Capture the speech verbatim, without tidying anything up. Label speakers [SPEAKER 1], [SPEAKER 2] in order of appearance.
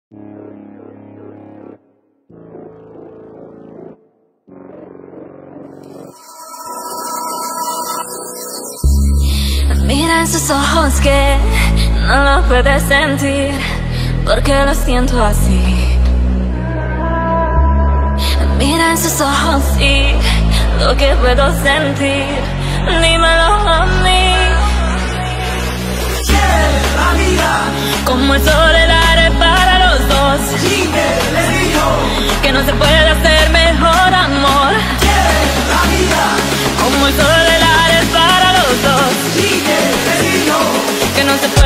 [SPEAKER 1] Mira en sus ojos que no lo puedes sentir, porque lo siento así. Mira en sus ojos y lo que puedo sentir, dímelo a mí.
[SPEAKER 2] ¿Quieres la vida?
[SPEAKER 1] Como el sol, el aire para los dos.
[SPEAKER 2] Dime, le digo.
[SPEAKER 1] Que no se puede hacer mejor amor.
[SPEAKER 2] ¿Quieres la vida?
[SPEAKER 1] Como el sol, el aire para los dos.
[SPEAKER 2] Dime, le digo.
[SPEAKER 1] Que no se